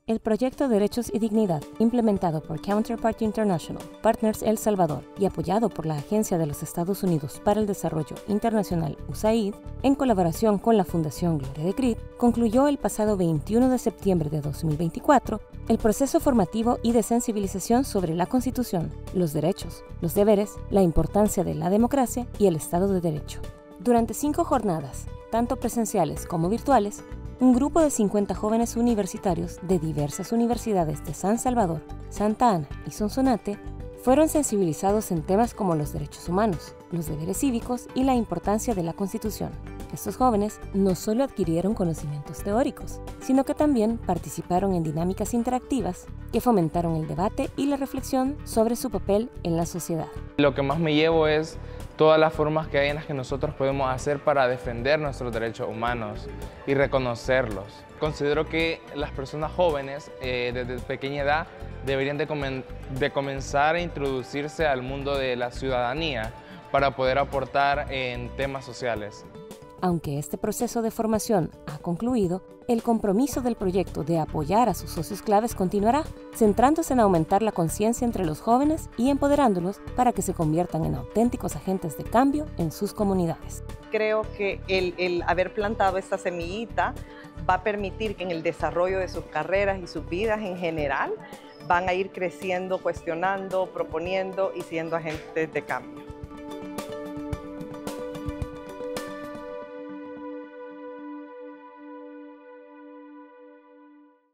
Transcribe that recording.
El proyecto Derechos y Dignidad, implementado por Counterpart International, Partners El Salvador y apoyado por la Agencia de los Estados Unidos para el Desarrollo Internacional USAID, en colaboración con la Fundación Gloria de Crid, concluyó el pasado 21 de septiembre de 2024 el proceso formativo y de sensibilización sobre la Constitución, los derechos, los deberes, la importancia de la democracia y el Estado de Derecho. Durante 5 jornadas, tanto presenciales como virtuales, un grupo de 50 jóvenes universitarios de diversas universidades de San Salvador, Santa Ana y Sonsonate fueron sensibilizados en temas como los derechos humanos, los deberes cívicos y la importancia de la Constitución. Estos jóvenes no solo adquirieron conocimientos teóricos, sino que también participaron en dinámicas interactivas que fomentaron el debate y la reflexión sobre su papel en la sociedad. Lo que más me llevo es todas las formas que hay en las que nosotros podemos hacer para defender nuestros derechos humanos y reconocerlos. Considero que las personas jóvenes desde pequeña edad deberían de comenzar a introducirse al mundo de la ciudadanía para poder aportar en temas sociales. Aunque este proceso de formación ha concluido, el compromiso del proyecto de apoyar a sus socios claves continuará, centrándose en aumentar la conciencia entre los jóvenes y empoderándolos para que se conviertan en auténticos agentes de cambio en sus comunidades. Creo que el haber plantado esta semillita va a permitir que en el desarrollo de sus carreras y sus vidas en general van a ir creciendo, cuestionando, proponiendo y siendo agentes de cambio.